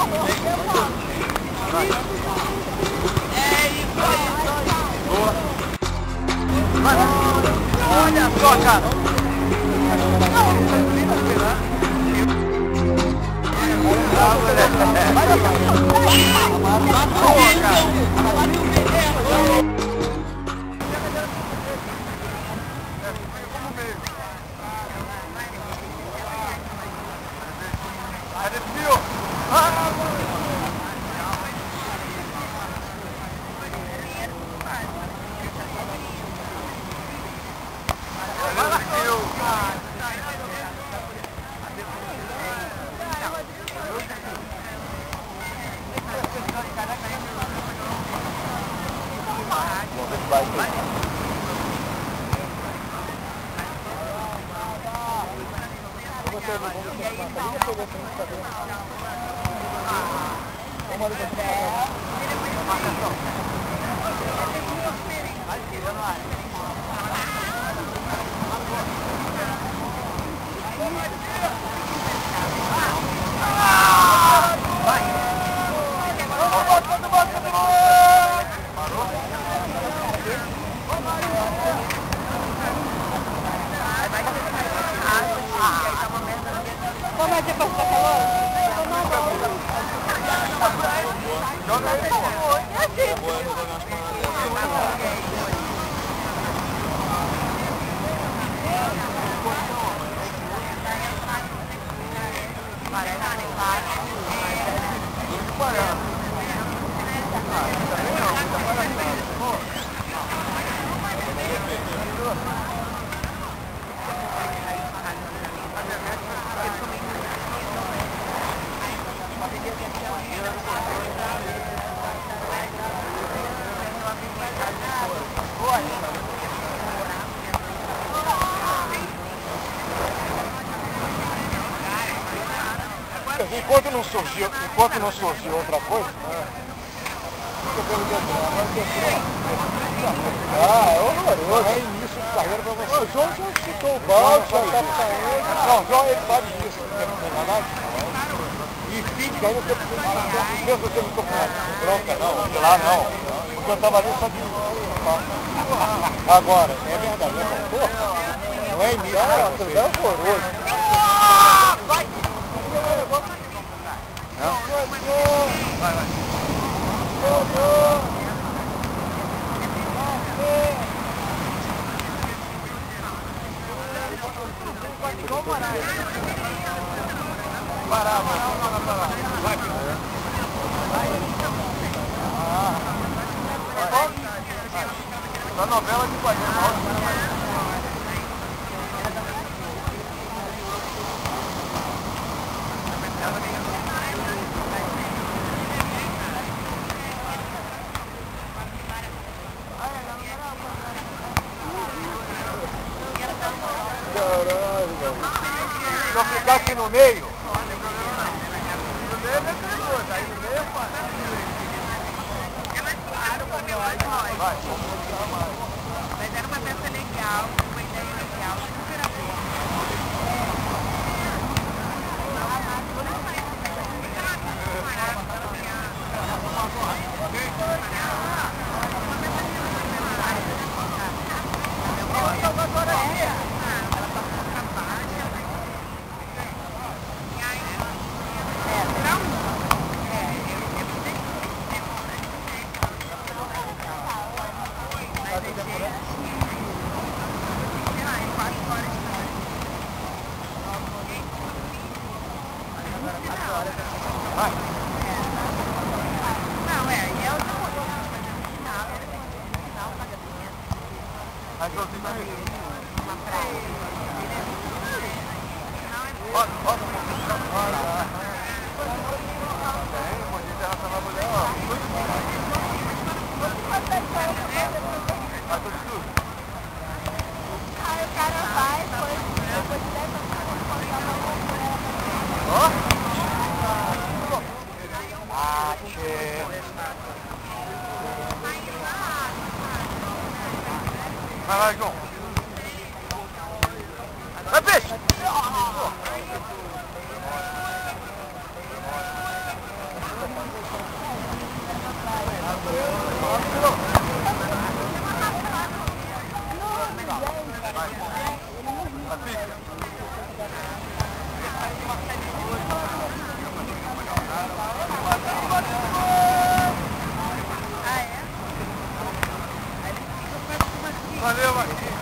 Olha só, cara. Enquanto não surgiu outra coisa, é horroroso. É início de carreira pra você. O João já chutou o balde, já tá saindo. Não, o João ele sabe disso, não tem nada. E fica ainda mesmo que eu não tô com bronca não, de lá não. Porque eu tava ali só de... Agora, é verdade, não é início, é horroroso. Vai! Vai, vai. Parar, vai. Da novela de Guardião. Se eu ficar aqui no meio, no meio é perigoso, aí no meio é fácil. Vai. Mas era uma peça legal, uma ideia legal, super Vai lá, João. Vai, peixe! Valeu, Marquinhos.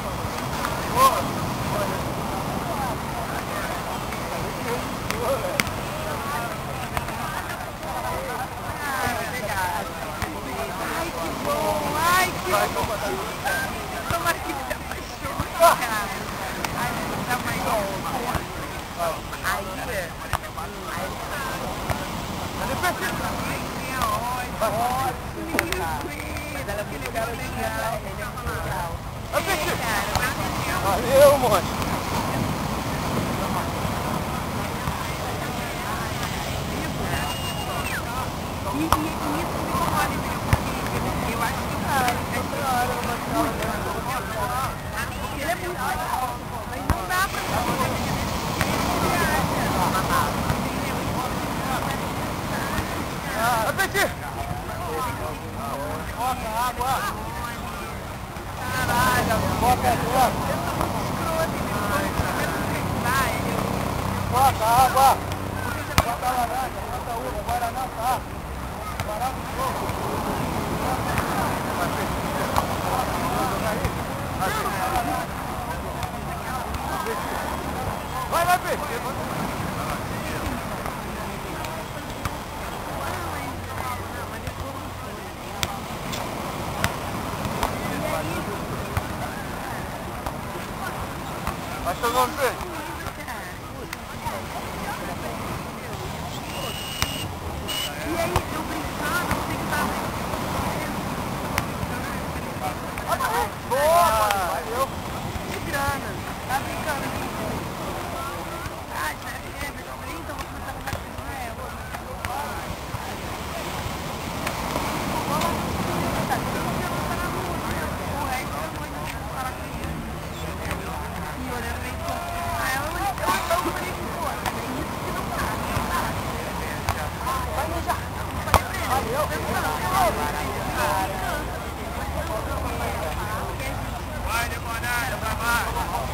Ai, que bom! Ai, que bom! Tomara que se apaixone, cara. Ai, tá mais bom. Aí, aquele cara legal, ele é muito legal. Valeu, mano. E isso me incomoda mesmo, porque eu acho que o cara é outra hora, eu vou te porque ele é muito legal, mas não dá pra Apetite! Bota água! caralho, Bota água! Bota água! Bota laranja, bota uva, guaraná, tá? Barato de novo. Vai, Pedro! Vai seu nome, Pedro? E aí, eu brincando, tem que estar... Boa, valeu! Que grana, tá brincando aqui? Ah, então vou começar a ficar com não é? Vai, demorada, vai mais.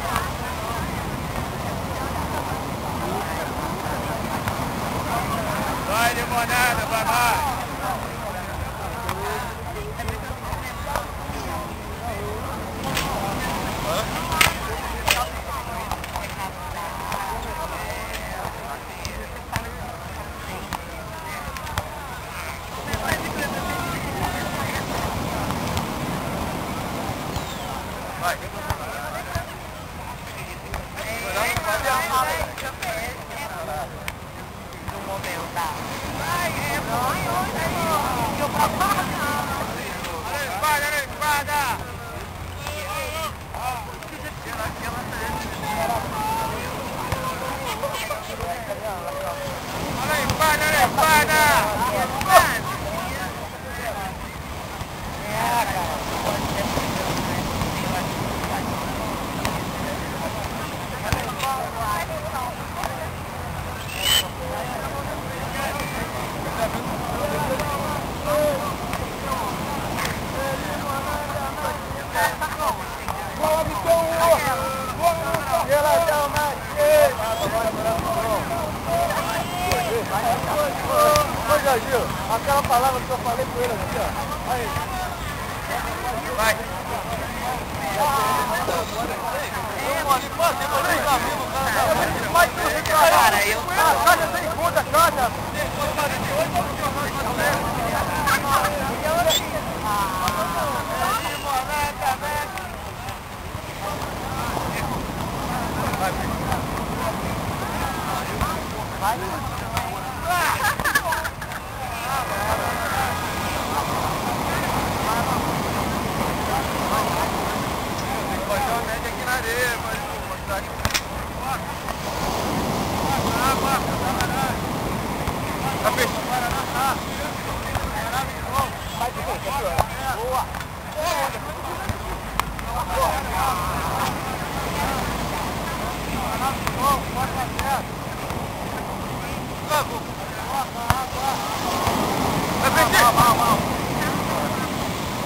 Vai, demorada, vai mais. Vai. Olha a espada! Olha a espada, olha a espada! Aquela palavra que eu falei com ele aqui, ó. Aí. Vai. Cara, eu... Caixa sem conta, caixa. Botar a média aqui na areia, mas vou mostrar aqui. Tá fechado. Boa. Vai fechar.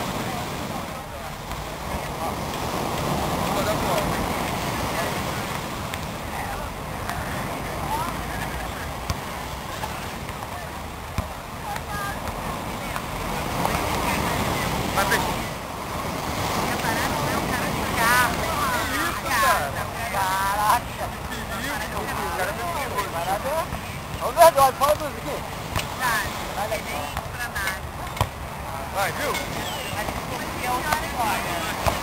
lado de fora, dois aqui. Nada, nem pra nada. Vai, viu? Mas eu fora.